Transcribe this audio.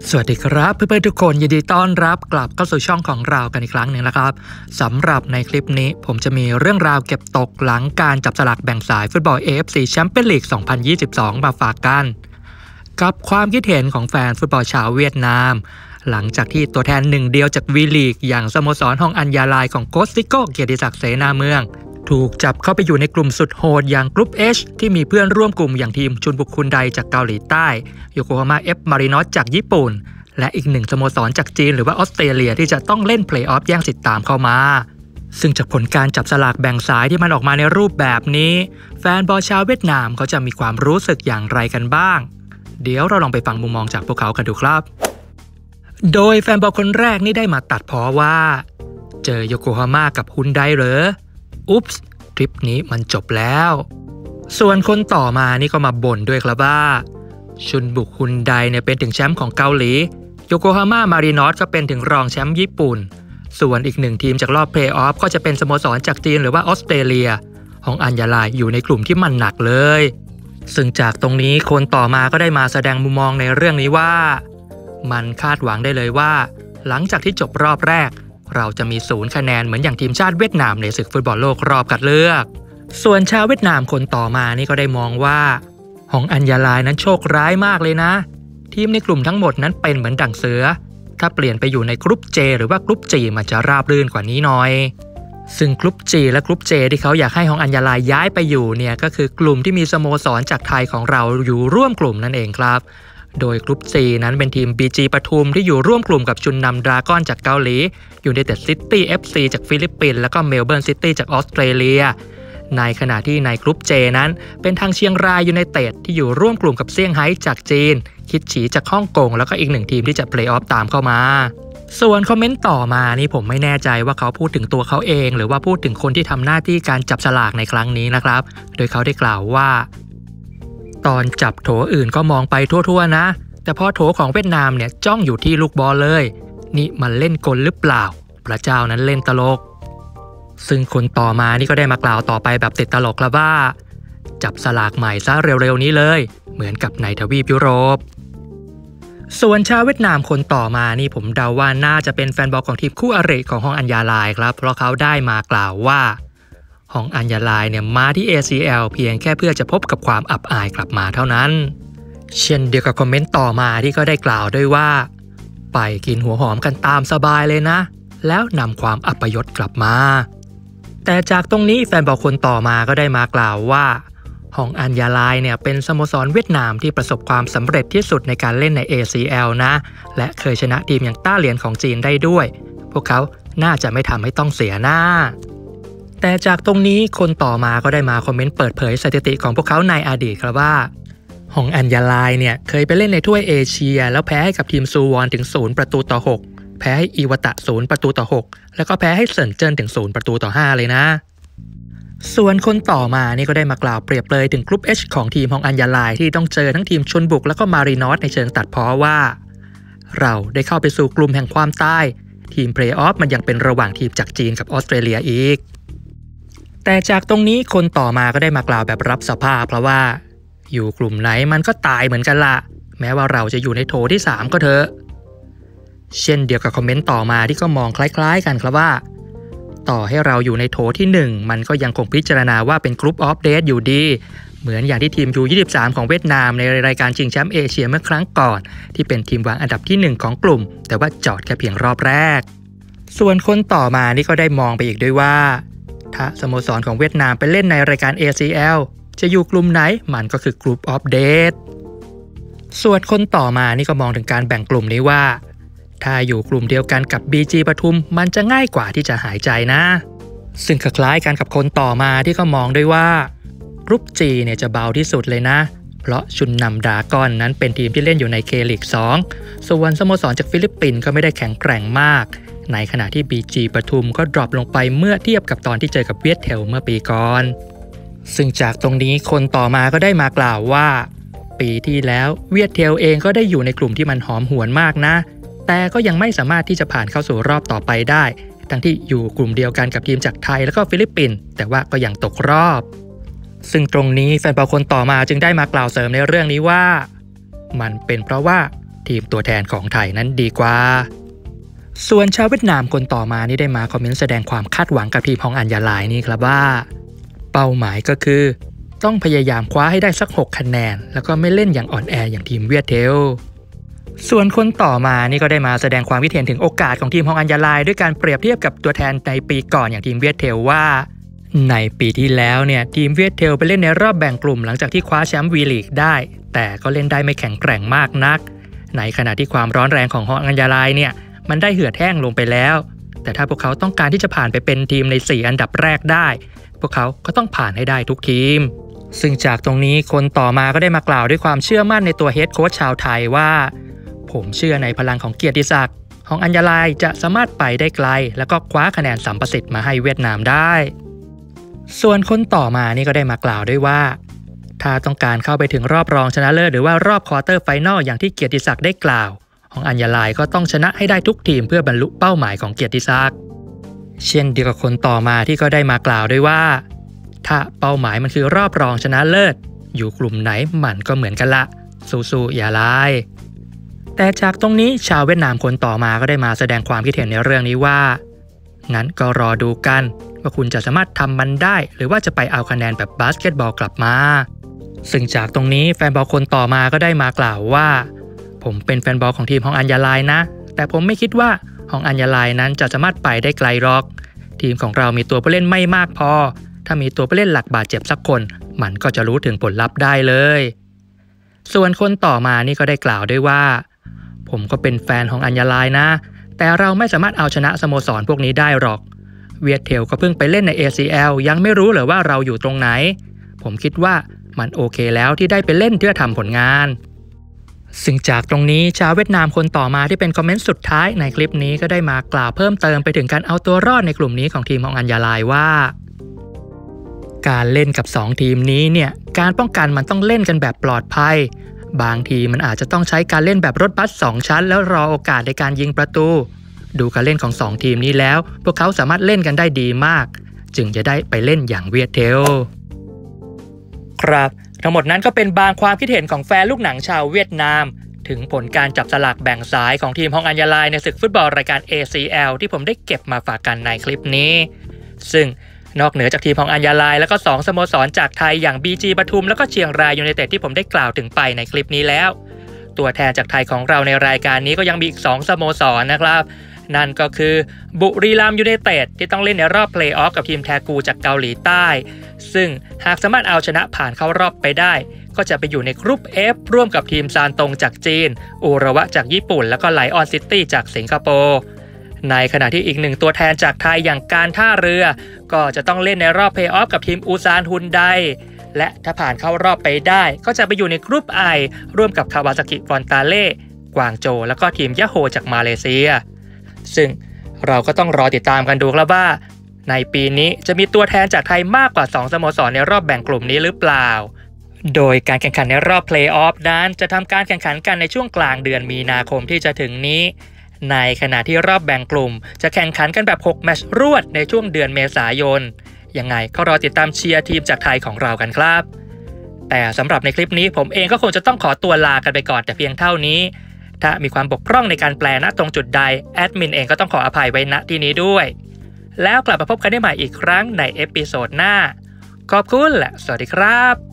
สวัสดีครับเพื่อนๆทุกคนยินดีต้อนรับกลับเข้าสู่ช่องของเรากันอีกครั้งหนึ่งนะครับสำหรับในคลิปนี้ผมจะมีเรื่องราวเก็บตกหลังการจับสลากแบ่งสายฟุตบอล AFC แชมเปี้ยนลีก 2022 มาฝากกันกับความคิดเห็นของแฟนฟุตบอลชาวเวียดนามหลังจากที่ตัวแทนหนึ่งเดียวจากวีลีกอย่างสโมสรฮองอัญญาลายของโค้ชซิโก้เกียรติศักดิ์เสนาเมืองถูกจับเข้าไปอยู่ในกลุ่มสุดโหดอย่างกรุ๊ป H ที่มีเพื่อนร่วมกลุ่มอย่างทีมชุนบุกคุนไดจากเกาหลีใต้โยโกฮาม่าเอฟมารินอสจากญี่ปุ่นและอีกหนึ่งสโมสรจากจีนหรือว่าออสเตรเลียที่จะต้องเล่นเพลย์ออฟแย่งสิทธิ์ตามเข้ามาซึ่งจากผลการจับสลากแบ่งสายที่มันออกมาในรูปแบบนี้แฟนบอลชาวเวียดนามเขาจะมีความรู้สึกอย่างไรกันบ้างเดี๋ยวเราลองไปฟังมุมมองจากพวกเขากันดูครับโดยแฟนบอลคนแรกนี่ได้มาตัดพ้อว่าเจอโยโกฮาม่ากับฮุนไดเหรออุ๊ปส์ทริปนี้มันจบแล้วส่วนคนต่อมานี่ก็มาบ่นด้วยครับว่าชุนบุกฮุนไดเนี่ยเป็นถึงแชมป์ของเกาหลีโยโกฮาม่ามารินอสก็เป็นถึงรองแชมป์ญี่ปุ่นส่วนอีกหนึ่งทีมจากรอบเพลย์ออฟก็จะเป็นสโมสรจากจีนหรือว่าออสเตรเลียฮองอัญญาลายอยู่ในกลุ่มที่มันหนักเลยซึ่งจากตรงนี้คนต่อมาก็ได้มาแสดงมุมมองในเรื่องนี้ว่ามันคาดหวังได้เลยว่าหลังจากที่จบรอบแรกเราจะมี0 คะแนนเหมือนอย่างทีมชาติเวียดนามในศึกฟุตบอลโลกรอบคัดเลือกส่วนชาวเวียดนามคนต่อมานี่ก็ได้มองว่าฮองอัญญาลายนั้นโชคร้ายมากเลยนะทีมในกลุ่มทั้งหมดนั้นเป็นเหมือนดั่งเสือถ้าเปลี่ยนไปอยู่ในกรุ๊ป J หรือว่ากรุ๊ป G มันจะราบรื่นกว่านี้หน่อยซึ่งกรุ๊ป G และกรุ๊ป J ที่เขาอยากให้ฮองอัญญาลายย้ายไปอยู่เนี่ยก็คือกลุ่มที่มีสโมสรจากไทยของเราอยู่ร่วมกลุ่มนั่นเองครับโดยกรุ๊ป C นั้นเป็นทีม BG ปทุมที่อยู่ร่วมกลุ่มกับชุนนำดราก้อนจากเกาหลีUnited City FC จากฟิลิปปินส์แล้วก็เมลเบิร์นซิตี้จากออสเตรเลียในขณะที่ในกรุ๊ป J นั้นเป็นทางเชียงรายยูไนเต็ดที่อยู่ร่วมกลุ่มกับเซี่ยงไฮ้จากจีนคิดฉีจากฮ่องกงแล้วก็อีกหนึ่งทีมที่จะเพลย์ออฟตามเข้ามาส่วนคอมเมนต์ต่อมานี่ผมไม่แน่ใจว่าเขาพูดถึงตัวเขาเองหรือว่าพูดถึงคนที่ทำหน้าที่การจับฉลากในครั้งนี้นะครับโดยเขาได้กล่าวว่าตอนจับโถอื่นก็มองไปทั่วๆนะแต่พอโถของเวียดนามเนี่ยจ้องอยู่ที่ลูกบอลเลยนี่มันเล่นกลหรือเปล่าพระเจ้านั้นเล่นตลกซึ่งคนต่อมานี่ก็ได้มากล่าวต่อไปแบบติดตลกครับว่าจับสลากใหม่ซะเร็วๆนี้เลยเหมือนกับในทวีปยุโรปส่วนชาวเวียดนามคนต่อมานี่ผมเดาว่าน่าจะเป็นแฟนบอลของทีมคู่อริของฮองอัญญาลายครับเพราะเขาได้มากล่าวว่าฮองอัญญาลายเนี่ยมาที่ ACL เพียงแค่เพื่อจะพบกับความอับอายกลับมาเท่านั้นเช่นเดียวกับคอมเมนต์ต่อมาที่ก็ได้กล่าวด้วยว่าไปกินหัวหอมกันตามสบายเลยนะแล้วนำความอัปยศกลับมาแต่จากตรงนี้แฟนบอลคนต่อมาก็ได้มากล่าวว่าฮองอัญญาลายเนี่ยเป็นสโมสรเวียดนามที่ประสบความสำเร็จที่สุดในการเล่นใน ACL นะและเคยชนะทีมอย่างต้าเหรียญของจีนได้ด้วยพวกเขาน่าจะไม่ทำให้ต้องเสียหน้าแต่จากตรงนี้คนต่อมาก็ได้มาคอมเมนต์เปิดเผยสถิติของพวกเขาในอดีตครับว่าฮองอัญญาลายเนี่ยเคยไปเล่นในถ้วยเอเชียแล้วแพ้ให้กับทีมซูวอนถึง0-6แพ้ให้อีวาตะ0-6แล้วก็แพ้ให้เซินเจิ้นถึง0-5เลยนะส่วนคนต่อมานี่ก็ได้มากล่าวเปรียบเลยถึงกรุ๊ป H ของทีมฮองอัญญาลายที่ต้องเจอทั้งทีมชนบุกแล้วก็มารินอสในเชิงตัดพ้อว่าเราได้เข้าไปสู่กลุ่มแห่งความตายทีมเพลย์ออฟมันยังเป็นระหว่างทีมจากจีนกับออสเตรเลียอีกแต่จากตรงนี้คนต่อมาก็ได้มากล่าวแบบรับสภาพเพราะว่าอยู่กลุ่มไหนมันก็ตายเหมือนกันละแม้ว่าเราจะอยู่ในโถที่3ก็เถอะเช่นเดียวกับคอมเมนต์ต่อมาที่ก็มองคล้ายๆกันครับว่าต่อให้เราอยู่ในโถที่1มันก็ยังคงพิจารณาว่าเป็นกรุ๊ปออฟเดทอยู่ดีเหมือนอย่างที่ทีม U23 ของเวียดนามในรายการชิงแชมป์เอเชียเมื่อครั้งก่อนที่เป็นทีมวางอันดับที่1ของกลุ่มแต่ว่าจอดแค่เพียงรอบแรกส่วนคนต่อมานี่ก็ได้มองไปอีกด้วยว่าถ้าสโมสรของเวียดนามไปเล่นในรายการ ACL จะอยู่กลุ่มไหนมันก็คือกรุ๊ปออฟเดทส่วนคนต่อมานี่ก็มองถึงการแบ่งกลุ่มนี้ว่าถ้าอยู่กลุ่มเดียวกันกับ BG ปทุมมันจะง่ายกว่าที่จะหายใจนะซึ่งคล้ายกันกับคนต่อมาที่ก็มองด้วยว่ากรุ๊ป G เนี่ยจะเบาที่สุดเลยนะเพราะชุนนำดราก้อนนั้นเป็นทีมที่เล่นอยู่ใน K-League 2ส่วนสโมสรจากฟิลิปปินส์ก็ไม่ได้แข็งแกร่งมากในขณะที่ BG ปทุมก็ดรอปลงไปเมื่อเทียบกับตอนที่เจอกับเวียดเทลเมื่อปีก่อนซึ่งจากตรงนี้คนต่อมาก็ได้มากล่าวว่าปีที่แล้วเวียดเทลเองก็ได้อยู่ในกลุ่มที่มันหอมหวนมากนะแต่ก็ยังไม่สามารถที่จะผ่านเข้าสู่รอบต่อไปได้ทั้งที่อยู่กลุ่มเดียวกันกับทีมจากไทยแล้วก็ฟิลิปปินส์แต่ว่าก็ยังตกรอบซึ่งตรงนี้แฟนบอลคนต่อมาจึงได้มากล่าวเสริมในเรื่องนี้ว่ามันเป็นเพราะว่าทีมตัวแทนของไทยนั้นดีกว่าส่วนชาวเวียดนามคนต่อมานี่ได้มาคอมเมนต์แสดงความคาดหวังกับทีมฮองอัญญาลายนี่ครับว่าเป้าหมายก็คือต้องพยายามคว้าให้ได้สัก6คะแนนแล้วก็ไม่เล่นอย่างอ่อนแออย่างทีมเวียดเทลส่วนคนต่อมานี่ก็ได้มาแสดงความคิดเห็นถึงโอกาสของทีมฮองอัญญาลายด้วยการเปรียบเทียบกับตัวแทนในปีก่อนอย่างทีมเวียดเทลว่าในปีที่แล้วเนี่ยทีมเวียดเทลไปเล่นในรอบแบ่งกลุ่มหลังจากที่คว้าแชมป์วีลีกได้แต่ก็เล่นได้ไม่แข็งแกร่งมากนักในขณะที่ความร้อนแรงของฮองอัญญาลายเนี่ยมันได้เหือดแห้งลงไปแล้วแต่ถ้าพวกเขาต้องการที่จะผ่านไปเป็นทีมใน4อันดับแรกได้พวกเขาก็ต้องผ่านให้ได้ทุกทีมซึ่งจากตรงนี้คนต่อมาก็ได้มากล่าวด้วยความเชื่อมั่นในตัวเฮดโค้ชชาวไทยว่าผมเชื่อในพลังของเกียรติศักดิ์ของอัญญาลายจะสามารถไปได้ไกลแล้วก็คว้าคะแนนสัมประสิทธิ์มาให้เวียดนามได้ส่วนคนต่อมานี่ก็ได้มากล่าวด้วยว่าถ้าต้องการเข้าไปถึงรอบรองชนะเลิศหรือว่ารอบควอเตอร์ไฟนอลอย่างที่เกียรติศักดิ์ได้กล่าวของอัญญาลายก็ต้องชนะให้ได้ทุกทีมเพื่อบรรลุเป้าหมายของเกียรติศักดิ์เช่นเดียวกับคนต่อมาที่ก็ได้มากล่าวด้วยว่าถ้าเป้าหมายมันคือรอบรองชนะเลิศอยู่กลุ่มไหนมันก็เหมือนกันละสู้ๆอย่าลายแต่จากตรงนี้ชาวเวียดนามคนต่อมาก็ได้มาแสดงความคิดเห็นในเรื่องนี้ว่างั้นก็รอดูกันว่าคุณจะสามารถทำมันได้หรือว่าจะไปเอาคะแนนแบบบาสเกตบอลกลับมาซึ่งจากตรงนี้แฟนบอลคนต่อมาก็ได้มากล่าวว่าผมเป็นแฟนบอลของทีมฮองอัญญาลายนะแต่ผมไม่คิดว่าฮองอัญญาลายนั้นจะสามารถไปได้ไกลหรอกทีมของเรามีตัวผู้เล่นไม่มากพอถ้ามีตัวผู้เล่นหลักบาดเจ็บสักคนมันก็จะรู้ถึงผลลัพธ์ได้เลยส่วนคนต่อมานี่ก็ได้กล่าวด้วยว่าผมก็เป็นแฟนของอัญญาลายนะแต่เราไม่สามารถเอาชนะสโมสรพวกนี้ได้หรอกเวียดเทลก็เพิ่งไปเล่นใน ACL ยังไม่รู้เลยว่าเราอยู่ตรงไหนผมคิดว่ามันโอเคแล้วที่ได้ไปเล่นเพื่อทำผลงานซึ่งจากตรงนี้ชาวเวียดนามคนต่อมาที่เป็นคอมเมนต์สุดท้ายในคลิปนี้ก็ได้มากล่าวเพิ่มเติมไปถึงการเอาตัวรอดในกลุ่มนี้ของทีมฮองอัญญาลายว่าการเล่นกับ2ทีมนี้เนี่ยการป้องกันมันต้องเล่นกันแบบปลอดภัยบางทีมันอาจจะต้องใช้การเล่นแบบรถบัส2ชั้นแล้วรอโอกาสในการยิงประตูดูการเล่นของ2ทีมนี้แล้วพวกเขาสามารถเล่นกันได้ดีมากจึงจะได้ไปเล่นอย่างเวียดเทลครับทั้งหมดนั้นก็เป็นบางความคิดเห็นของแฟนลูกหนังชาวเวียดนามถึงผลการจับสลากแบ่งสายของทีมฮองอัญญาลายในศึกฟุตบอลรายการ ACL ที่ผมได้เก็บมาฝากกันในคลิปนี้ซึ่งนอกเหนือจากทีมฮองอัญญาลายแล้วก็2สโมสรจากไทยอย่าง BG ปทุมแล้วก็เชียงรายยูไนเต็ดที่ผมได้กล่าวถึงไปในคลิปนี้แล้วตัวแทนจากไทยของเราในรายการนี้ก็ยังมีอีก2สโมสรนะครับนั่นก็คือบุรีรัมย์ยูไนเต็ดที่ต้องเล่นในรอบเพลย์ออฟกับทีมแทกูจากเกาหลีใต้ซึ่งหากสามารถเอาชนะผ่านเข้ารอบไปได้ก็จะไปอยู่ในกรุ๊ป F ร่วมกับทีมซานตงจากจีนอุระวะจากญี่ปุ่นแล้วก็ไลออนซิตี้จากสิงคโปร์ในขณะที่อีกหนึ่งตัวแทนจากไทยอย่างการท่าเรือก็จะต้องเล่นในรอบเพลย์ออฟกับทีมอูซานฮุนไดและถ้าผ่านเข้ารอบไปได้ก็จะไปอยู่ในกรุ๊ป I ร่วมกับคาวาซากิฟรอนตาเล่กวางโจวแล้วก็ทีมยะโฮจากมาเลเซียซึ่งเราก็ต้องรอติดตามกันดูครับว่าในปีนี้จะมีตัวแทนจากไทยมากกว่า2สโมสรในรอบแบ่งกลุ่มนี้หรือเปล่าโดยการแข่งขันในรอบเพลย์ออฟนั้นจะทำการแข่งขันกันในช่วงกลางเดือนมีนาคมที่จะถึงนี้ในขณะที่รอบแบ่งกลุ่มจะแข่งขันกันแบบ6แมตช์รวดในช่วงเดือนเมษายนยังไงก็รอติดตามเชียร์ทีมจากไทยของเรากันครับแต่สำหรับในคลิปนี้ผมเองก็คงจะต้องขอตัวลากันไปก่อนแต่เพียงเท่านี้ถ้ามีความบกพร่องในการแปลณตรงจุดใดแอดมินเองก็ต้องขออภัยไว้ณที่นี้ด้วยแล้วกลับมาพบกันได้ใหม่อีกครั้งในเอพิโซดหน้าขอบคุณและสวัสดีครับ